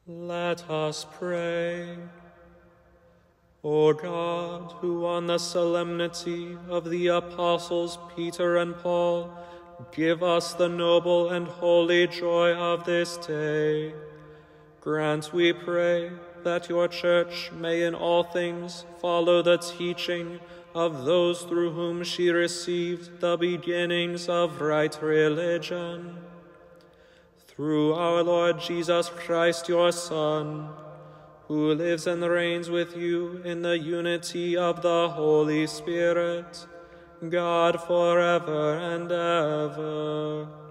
Let us pray. O God, who on the solemnity of the apostles Peter and Paul give us the noble and holy joy of this day, grant, we pray, that your Church may in all things follow the teaching of those through whom she received the beginnings of right religion. Through our Lord Jesus Christ, your Son, who lives and reigns with you in the unity of the Holy Spirit, God forever and ever.